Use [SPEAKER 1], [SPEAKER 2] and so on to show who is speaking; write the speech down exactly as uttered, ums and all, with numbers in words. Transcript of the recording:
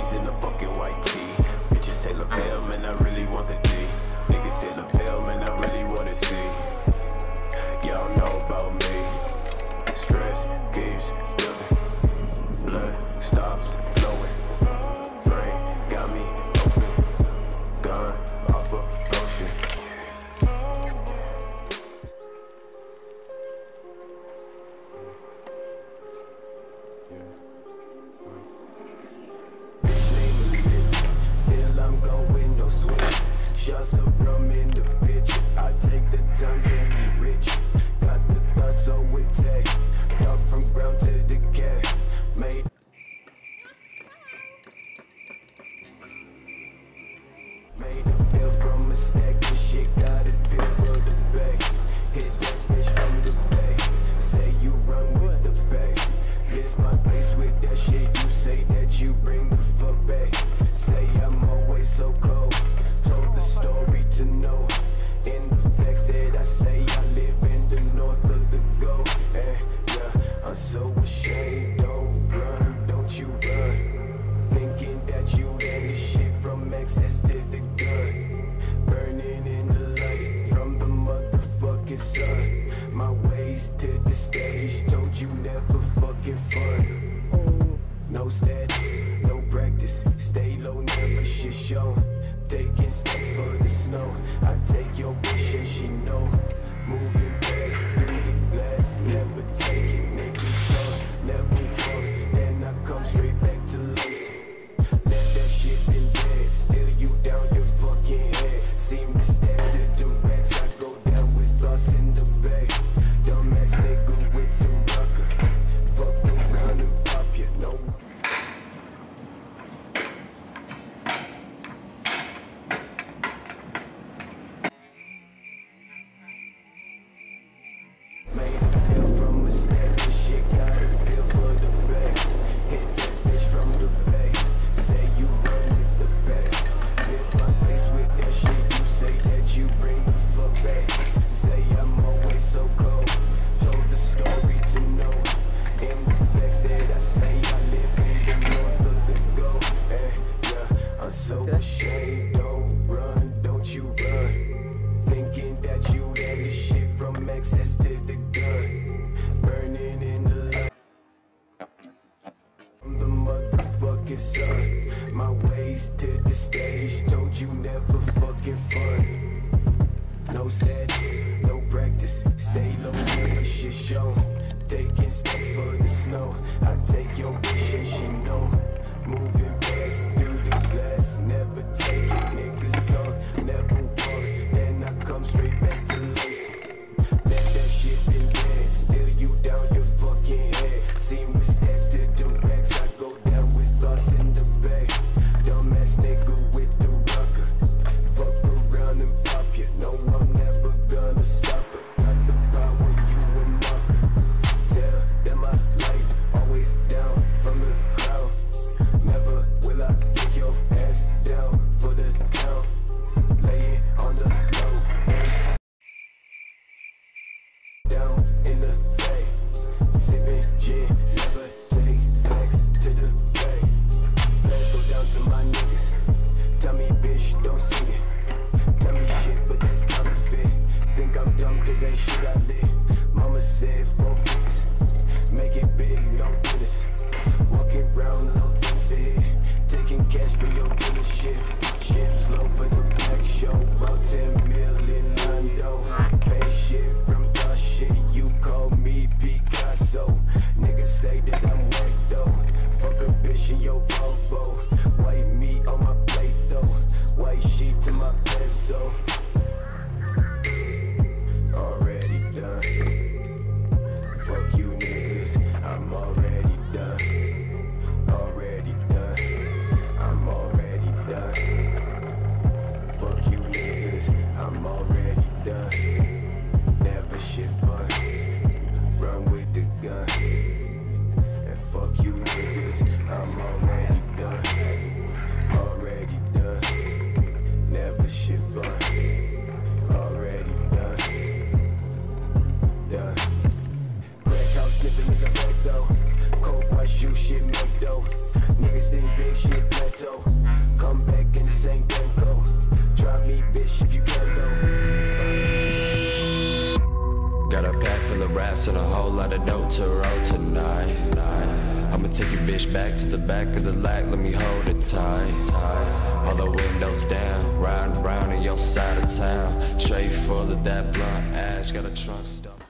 [SPEAKER 1] G's in the fucking white tee. Bitches say lapel, man, I really want the D. Niggas say lapel, man, I really wanna see. Y'all know about me. Stress keeps building. Blood stops flowing. Brain got me open. Gone off a potion. Still I'm going no switch. Shots of rum in the bitch. I take the time to be rich. Got the thought so intact. Dog from ground to the cat. Made Made a bill from a stack. This shit got a bill for the bag. Hit that bitch from the back. Say you run with the bag. Miss my face with that shit. You say that you bring the fuck back. Say I'm always so cold. Told the story to know. In the facts that I say, I live in the north of the gold. And yeah, I'm so ashamed. Don't run, don't you run. Thinking that you and the shit from excess to the gun. Burning in the light from the motherfucking sun. My ways to the stage. Told you never fucking fun. No status, no practice. Stay low, never shit show. Taking steps for the snow. I take your bitch and she know. Moving fast through the glass. Never take it, niggas talk. Never walk, then I come straight back to lace. Let that shit been dead. Still you down your fucking head. Seem to stats to do racks. I go down with us in the bag. Dumbass nigga with the rocker. Fuck around and pop you, no. Made a bill from a stack. This shit got a bill for the bag. Hit that bitch from the back. Say you run with the bag. Miss my face with that shit. You say that you bring the fuck back. Say I'm always so cold. Told the story to know. In the facts that I say, I live in the north of the gold. And yeah, I'm so ashamed. Don't run, don't you run. Thinking that you and the shit from excess to the gun. Burning in the light from the motherfucking sun. My ways to the stage. Told you never fucking fun. No status, no practice. Stay low, never shit show. Taking steps for the snow. I take your bitch and she know. Moving fast through the glass. Never take it, niggas talk. Never walk, then I come straight back to lace. Let that shit been dead. Still you down your fucking head. Seem with stats to do racks. I go down with us in the bag. Dumbass nigga with the rocker. Fuck around and pop you. No, I'm never gonna stop it. Got the power, you a marker. Tell them my life always down from the crowd. Never will I take your ass down for the town. Lay it on the low, face down in the bay. Sipping gin, never take facts to the bay. Let's go down to my niggas. Tell me bitch, don't sing it. Tell me shit, but that's counterfeit. Think I'm dumb cause ain't shit I lit. Mama said four figures. Make it big, no business. Walking around, no things to hit. Taking cash for your dealership. Shit slow for the black show. About ten million Lando. Pay shit from the shit. You call me Picasso. Niggas say that I'm whack though. Fuck a bitch in your Volvo. White meat on my plate though. White sheet to my peso. Already done. Fuck you niggas, I'm already done. Already done. I'm already done. Fuck you niggas, I'm already done. Never shit fun. Run with the gun. And fuck you niggas, I'm already done. Already done. Never shit fun. bitch if you can though.
[SPEAKER 2] Got a pack full of raps and a whole lot of dope to roll tonight. I'ma take your bitch back to the back of the lack, let me hold it tight. All the windows down, riding round in your side of town. Tray full of that blunt ash, got a trunk stuff.